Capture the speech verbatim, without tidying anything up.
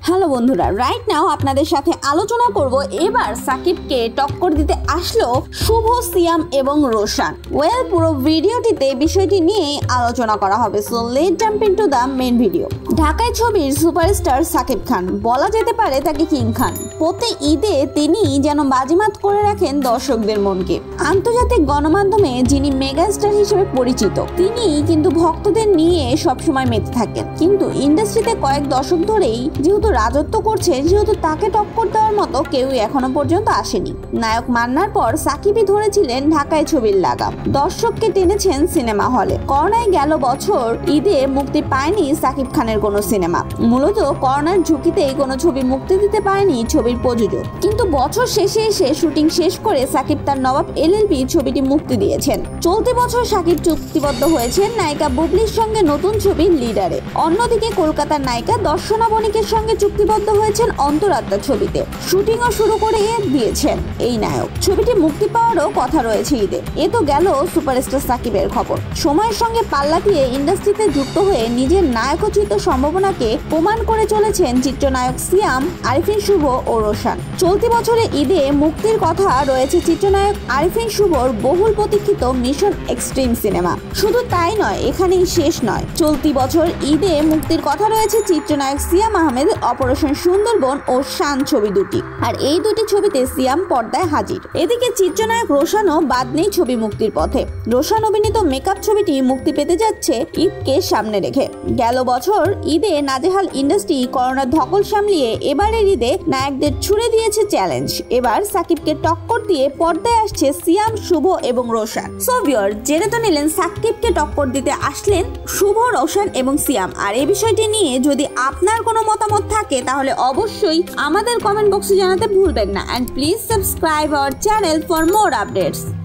Hello বন্ধুরা, right now আপনাদের সাথে আলোচনা করব এবার সাকিবকে টক্কর দিতে আসলো শুভ, সিয়াম এবং রোশান। ওয়েল, পুরো ভিডিওটিতে বিষয়টি নিয়ে আলোচনা করা হবে। So let jump into the main video. ঢাকায় ছবির সুপারস্টার সাকিব খান, বলা যেতে পারে তাকে কিং খান। প্রতি ঈদে তিনি যেন বাজিমাত করে রাখেন দর্শকদের মনকে। আন্তর্জাতিক গণমাধ্যমে যিনি মেগাস্টার হিসেবে পরিচিত, তিনি কিন্তু ভক্তদের নিয়ে সবসময় মেতে থাকেন। কিন্তু ইন্ডাস্ট্রিতে কয়েক দশক ধরেই যেহেতু রাজত্ব করছেন, যেহেতু তাকে টক্কর দেওয়ার মতো কেউ এখনো পর্যন্ত আসেনি। নায়ক মান্নার পর সাকিবই ধরেছিলেন ঢাকায় ছবির লাগাম, দর্শককে টেনেছেন সিনেমা হলে। করোনায় গেল বছর ঈদে মুক্তি পায়নি সাকিব খানের কোনো সিনেমা। মূলত করোনার ঝুঁকিতেই কোনো ছবি মুক্তি দিতে পারেনি ছবির প্রযোজক। কিন্তু বছর শেষে এসে শুটিং শেষ করে সাকিব তার নবাব এলএলবি ছবিটি মুক্তি দিয়েছেন। চলতি বছর সাকিব চুক্তিবদ্ধ হয়েছেন নায়িকা বুবলির সঙ্গে নতুন ছবি লিডারে। অন্যদিকে কলকাতার নায়িকা দর্শনা বণিকের সঙ্গে চুক্তিবদ্ধ হয়েছেন অন্তরাত্মা ছবিতে। শুটিংও শুরু করে দিয়েছেন এই নায়ক। ছবিটি মুক্তি পাওয়ারও কথা রয়েছে ঈদে। এ তো গেল সুপারস্টার সাকিবের খবর। সময়ের সঙ্গে পাল্লা দিয়ে ইন্ডাস্ট্রিতে যুক্ত হয়ে নিজের নায়কোচিত সম্ভাবনাকে প্রমাণ করে চলেছেন চিত্রনায়ক সিয়াম, আরিফিন শুভ ও রোশান। চলতি বছরে ঈদে মুক্তির কথা রয়েছে চিত্রনায়ক আরিফিন শুভর বহুল প্রতীক্ষিত মিশন এক্সট্রিম সিনেমা। শুধু তাই নয়, এখানেই শেষ নয়। চলতি বছর ঈদে মুক্তির কথা রয়েছে চিত্রনায়ক সিয়াম আহমেদ অপারেশন সুন্দরবন ও শান ছবি দুটি। আর এই দুটি ছবিতে সিয়াম পর্দায় হাজির। এদিকে চিত্রনায়ক রোশানও বাদ নেই ছবি মুক্তির পথে। রোশান অভিনীত মেকআপ ছবিটি মুক্তি পেতে যাচ্ছে ঈদকে সামনে রেখে। গেল বছর ঈদে নাজেহাল ইন্ডাস্ট্রি করোনার ধকল সামলিয়ে এবারের ঈদে নায়কদের ছুড়ে দিয়েছে চ্যালেঞ্জ। এবার সাকিবকে টক্কর দিয়ে পর্দায় আসছে সিয়াম, শুভ এবং রোশান। সো ভিউয়ার, জেনে তো নিলেন সাকিবকে টক্কর দিতে আসলেন শুভ, রোশান এবং সিয়াম। আর এই বিষয়টি নিয়ে যদি আপনার কোনো মতামত থাকে তাহলে অবশ্যই আমাদের কমেন্ট বক্সে জানাতে ভুলবেন না। And please subscribe our channel for more updates.